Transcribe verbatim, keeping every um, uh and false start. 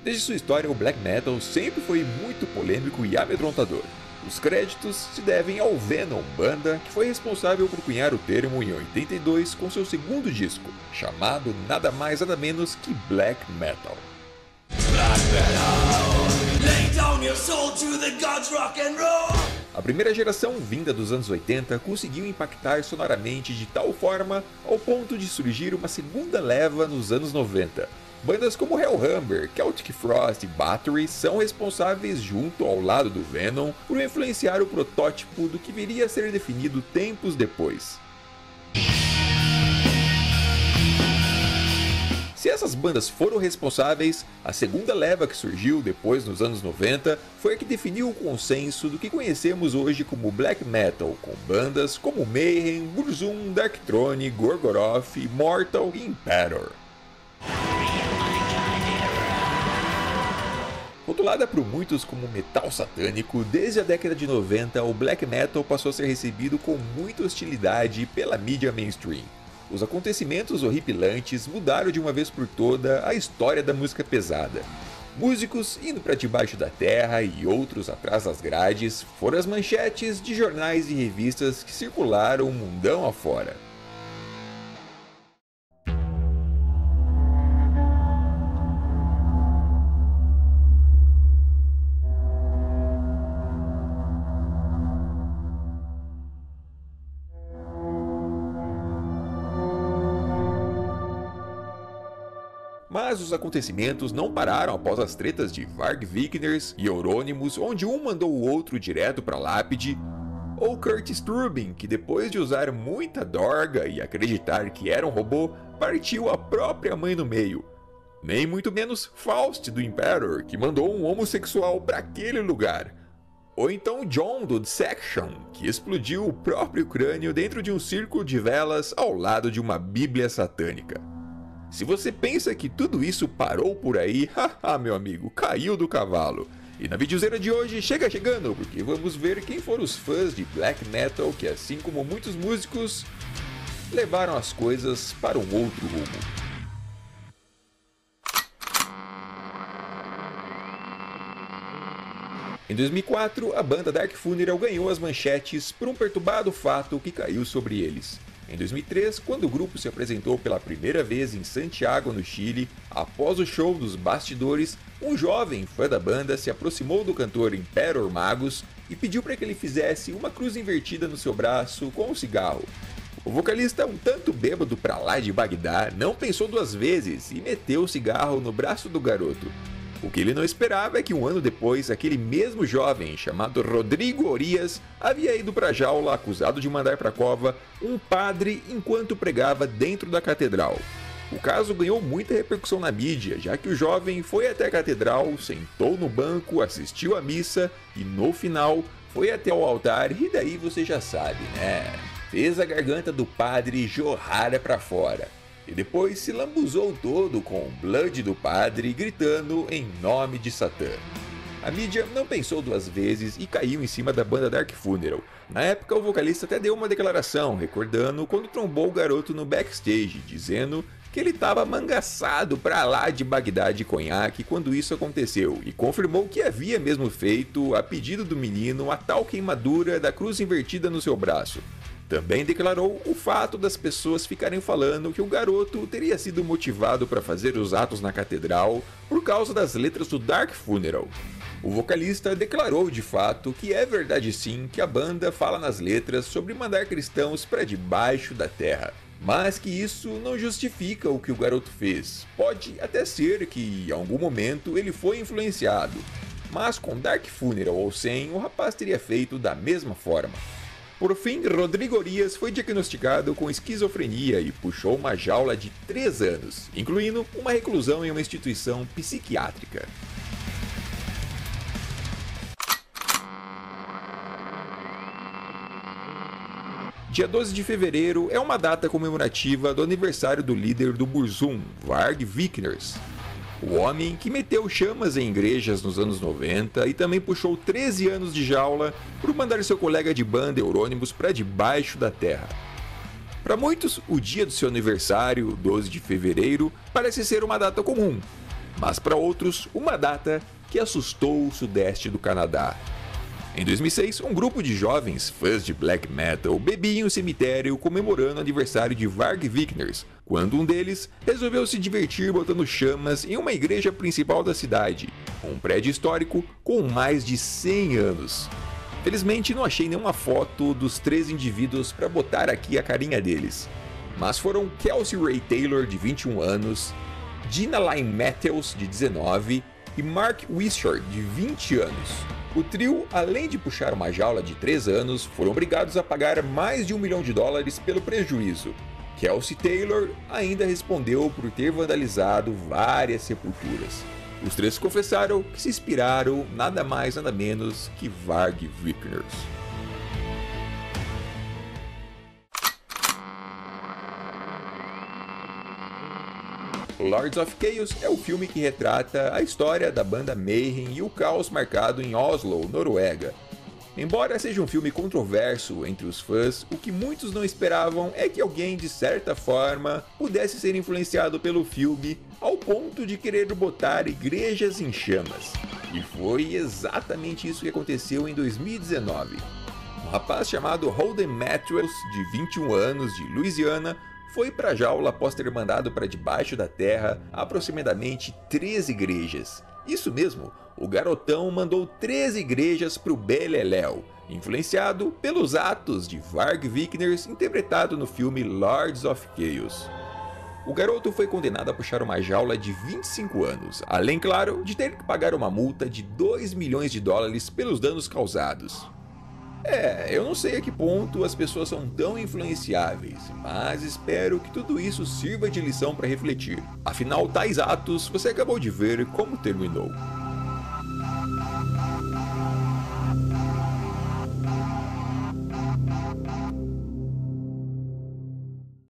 Desde sua história, o black metal sempre foi muito polêmico e amedrontador. Os créditos se devem ao Venom, banda que foi responsável por cunhar o termo em oitenta e dois com seu segundo disco, chamado nada mais nada menos que black metal. Black metal, lay down your soul to the gods, rock and roll. A primeira geração, vinda dos anos oitenta, conseguiu impactar sonoramente de tal forma ao ponto de surgir uma segunda leva nos anos noventa. Bandas como Hellhammer, Celtic Frost e Battery são responsáveis, junto ao lado do Venom, por influenciar o protótipo do que viria a ser definido tempos depois. Se essas bandas foram responsáveis, a segunda leva que surgiu depois nos anos noventa foi a que definiu o consenso do que conhecemos hoje como black metal, com bandas como Mayhem, Burzum, Darkthrone, Gorgoroth, Mortal e Imperator. Rotulada por muitos como metal satânico, desde a década de noventa o black metal passou a ser recebido com muita hostilidade pela mídia mainstream. Os acontecimentos horripilantes mudaram de uma vez por toda a história da música pesada. Músicos indo para debaixo da terra e outros atrás das grades foram as manchetes de jornais e revistas que circularam o mundão afora. Mas os acontecimentos não pararam após as tretas de Varg Vikernes e Euronymous, onde um mandou o outro direto para a lápide, ou Curtis Turbin, que depois de usar muita dorga e acreditar que era um robô, partiu a própria mãe no meio. Nem muito menos Faust do Imperator, que mandou um homossexual para aquele lugar. Ou então John do Dissection, que explodiu o próprio crânio dentro de um círculo de velas ao lado de uma bíblia satânica. Se você pensa que tudo isso parou por aí, haha, meu amigo, caiu do cavalo. E na videozeira de hoje, chega chegando, porque vamos ver quem foram os fãs de black metal que, assim como muitos músicos, levaram as coisas para um outro rumo. Em dois mil e quatro, a banda Dark Funeral ganhou as manchetes por um perturbado fato que caiu sobre eles. Em dois mil e três, quando o grupo se apresentou pela primeira vez em Santiago, no Chile, após o show dos bastidores, um jovem fã da banda se aproximou do cantor Imperator Magus e pediu para que ele fizesse uma cruz invertida no seu braço com um cigarro. O vocalista, um tanto bêbado pra lá de Bagdá, não pensou duas vezes e meteu o cigarro no braço do garoto. O que ele não esperava é que um ano depois, aquele mesmo jovem, chamado Rodrigo Orias, havia ido para a jaula acusado de mandar para a cova um padre enquanto pregava dentro da catedral. O caso ganhou muita repercussão na mídia, já que o jovem foi até a catedral, sentou no banco, assistiu à missa e, no final, foi até o altar e daí você já sabe, né? Fez a garganta do padre jorrar para fora. E depois se lambuzou todo com o blood do padre, gritando em nome de Satã. A mídia não pensou duas vezes e caiu em cima da banda Dark Funeral. Na época, o vocalista até deu uma declaração, recordando quando trombou o garoto no backstage, dizendo que ele estava mangaçado pra lá de Bagdá de conhaque quando isso aconteceu, e confirmou que havia mesmo feito, a pedido do menino, a tal queimadura da cruz invertida no seu braço. Também declarou o fato das pessoas ficarem falando que o garoto teria sido motivado para fazer os atos na catedral por causa das letras do Dark Funeral. O vocalista declarou de fato que é verdade sim que a banda fala nas letras sobre mandar cristãos para debaixo da terra, mas que isso não justifica o que o garoto fez. Pode até ser que em algum momento ele foi influenciado, mas com Dark Funeral ou sem, o rapaz teria feito da mesma forma. Por fim, Rodrigo Orias foi diagnosticado com esquizofrenia e puxou uma jaula de três anos, incluindo uma reclusão em uma instituição psiquiátrica. Dia doze de fevereiro é uma data comemorativa do aniversário do líder do Burzum, Varg Vikernes. O homem que meteu chamas em igrejas nos anos noventa e também puxou treze anos de jaula por mandar seu colega de banda Euronymous para debaixo da terra. Para muitos, o dia do seu aniversário, doze de fevereiro, parece ser uma data comum. mas para outros, uma data que assustou o sudeste do Canadá. Em dois mil e seis, um grupo de jovens fãs de black metal bebia em um cemitério comemorando o aniversário de Varg Vikernes, quando um deles resolveu se divertir botando chamas em uma igreja principal da cidade, um prédio histórico com mais de cem anos. Felizmente não achei nenhuma foto dos três indivíduos para botar aqui a carinha deles, mas foram Kelsey Ray Taylor, de vinte e um anos, Gina Lynne Matthews, de dezenove, e Mark Wishart, de vinte anos. O trio, além de puxar uma jaula de três anos, foram obrigados a pagar mais de um milhão de dólares pelo prejuízo. Kelsey Taylor ainda respondeu por ter vandalizado várias sepulturas. Os três confessaram que se inspiraram nada mais nada menos que Varg Vikernes. Lords of Chaos é o filme que retrata a história da banda Mayhem e o caos marcado em Oslo, Noruega. Embora seja um filme controverso entre os fãs, o que muitos não esperavam é que alguém, de certa forma, pudesse ser influenciado pelo filme ao ponto de querer botar igrejas em chamas. E foi exatamente isso que aconteceu em dois mil e dezenove. Um rapaz chamado Holden Matthews, de vinte e um anos, de Louisiana, foi para a jaula após ter mandado para debaixo da terra aproximadamente treze igrejas. Isso mesmo, o garotão mandou treze igrejas para o Beleléu, influenciado pelos atos de Varg Vikernes interpretado no filme Lords of Chaos. O garoto foi condenado a puxar uma jaula de vinte e cinco anos, além, claro, de ter que pagar uma multa de dois milhões de dólares pelos danos causados. É, eu não sei a que ponto as pessoas são tão influenciáveis, mas espero que tudo isso sirva de lição para refletir. Afinal, tais atos você acabou de ver como terminou.